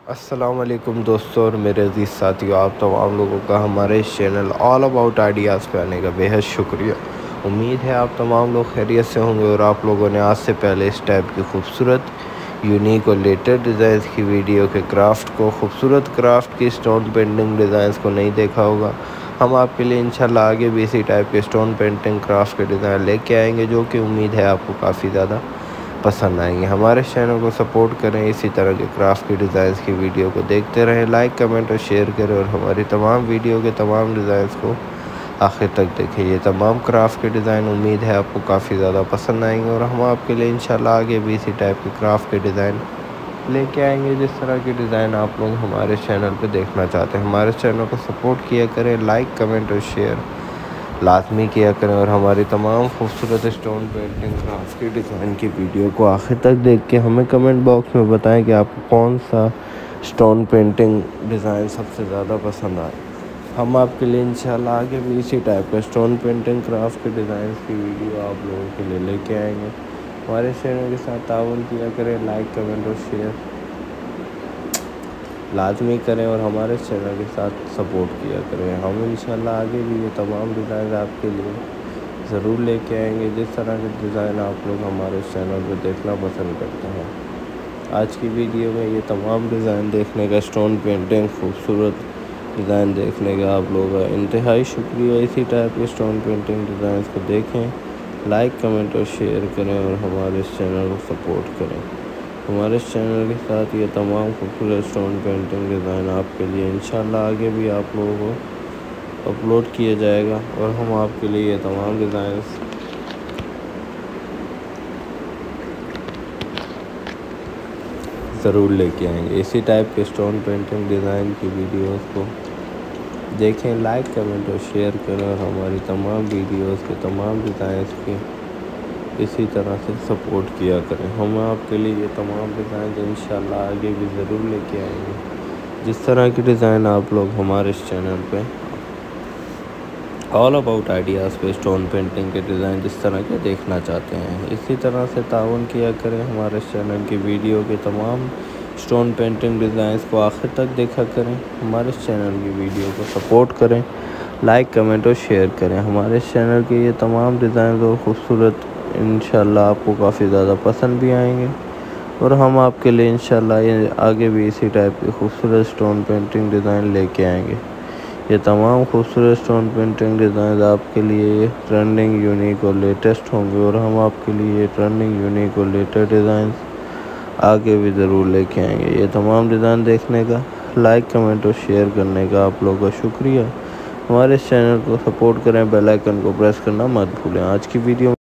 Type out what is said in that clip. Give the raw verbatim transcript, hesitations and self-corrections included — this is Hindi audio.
अस्सलाम वालेकुम दोस्तों और मेरे अजीज़ साथियों, आप तमाम लोगों का हमारे इस चैनल ऑल अबाउट आइडियाज़ पे आने का बेहद शुक्रिया। उम्मीद है आप तमाम लोग खैरियत से होंगे और आप लोगों ने आज से पहले इस टाइप की खूबसूरत यूनिक और लेटेस्ट डिज़ाइंस की वीडियो के क्राफ्ट को खूबसूरत क्राफ्ट की स्टोन पेंटिंग डिज़ाइंस को नहीं देखा होगा। हम आपके लिए इंशाल्लाह आगे भी इसी टाइप के स्टोन पेंटिंग क्राफ्ट के डिज़ाइन लेके आएंगे, जो कि उम्मीद है आपको काफ़ी ज़्यादा पसंद आएंगे। हमारे चैनल को सपोर्ट करें, इसी तरह के क्राफ्ट की डिज़ाइंस की वीडियो को देखते रहें, लाइक कमेंट और शेयर करें और हमारी तमाम वीडियो के तमाम डिज़ाइंस को आखिर तक देखें। ये तमाम क्राफ्ट के डिज़ाइन उम्मीद है आपको काफ़ी ज़्यादा पसंद आएंगे और हम आपके लिए इंशाल्लाह आगे भी इसी टाइप के क्राफ्ट के डिज़ाइन लेके आएंगे, जिस तरह के डिज़ाइन आप लोग हमारे चैनल पर देखना चाहते हैं। हमारे चैनल को सपोर्ट किया करें, लाइक कमेंट और शेयर लाजमी किया करें और हमारी तमाम खूबसूरत स्टोन पेंटिंग क्राफ्ट की डिज़ाइन की वीडियो को आखिर तक देख के हमें कमेंट बॉक्स में बताएं कि आपको कौन सा स्टोन पेंटिंग डिज़ाइन सबसे ज़्यादा पसंद आए। हम आपके लिए इंशाल्लाह आगे भी इसी टाइप का स्टोन पेंटिंग क्राफ्ट के डिज़ाइन की वीडियो आप लोगों के लिए लेके आएंगे। हमारे चैनल के साथ ताउन किया करें, लाइक कमेंट और शेयर लाजमी करें और हमारे चैनल के साथ सपोर्ट किया करें। हम इंशाल्लाह आगे भी ये तमाम डिज़ाइन आपके लिए ज़रूर लेके आएंगे, जिस तरह के डिज़ाइन आप लोग हमारे चैनल पर देखना पसंद करते हैं। आज की वीडियो में ये तमाम डिज़ाइन देखने का, स्टोन पेंटिंग खूबसूरत डिज़ाइन देखने का आप लोगों का इंतहाई शुक्रिया। इसी टाइप के स्टोन पेंटिंग डिज़ाइन को देखें, लाइक कमेंट और शेयर करें और हमारे चैनल को सपोर्ट करें। हमारे चैनल के साथ ये तमाम खूबसूरत स्टोन पेंटिंग डिज़ाइन आपके लिए इंशाल्लाह आगे भी आप लोगों को अपलोड किया जाएगा और हम आपके लिए ये तमाम डिज़ाइन ज़रूर लेके आएंगे। इसी टाइप के स्टोन पेंटिंग डिज़ाइन की वीडियोस को देखें, लाइक कमेंट और शेयर करें और हमारी तमाम वीडियोस के तमाम डिज़ाइंस की इसी तरह से सपोर्ट किया करें। हम आपके लिए ये तमाम डिज़ाइन इंशाल्लाह आगे भी ज़रूर लेके आएंगे, जिस तरह की डिज़ाइन आप लोग हमारे इस चैनल पे ऑल अबाउट आइडियाज़ पे स्टोन पेंटिंग के डिज़ाइन जिस तरह के देखना चाहते हैं। इसी तरह से ताउन किया करें, हमारे चैनल की वीडियो के तमाम स्टोन पेंटिंग डिज़ाइंस को आखिर तक देखा करें, हमारे चैनल की वीडियो को सपोर्ट करें, लाइक कमेंट और शेयर करें। हमारे चैनल के ये तमाम डिज़ाइन और ख़ूबसूरत इंशाल्लाह आपको काफ़ी ज़्यादा पसंद भी आएंगे और हम आपके लिए इंशाल्लाह ये आगे भी इसी टाइप के खूबसूरत स्टोन पेंटिंग डिज़ाइन लेके आएंगे। ये तमाम खूबसूरत स्टोन पेंटिंग डिज़ाइन आपके लिए ट्रेंडिंग, यूनिक और लेटेस्ट होंगे और हम आपके लिए ट्रेंडिंग, यूनिक और लेटेस्ट डिज़ाइन आगे भी ज़रूर लेके आएंगे। ये तमाम डिज़ाइन देखने का, लाइक कमेंट और शेयर करने का आप लोगों का शुक्रिया। हमारे चैनल को सपोर्ट करें, बेल आइकन को प्रेस करना मत भूलें। आज की वीडियो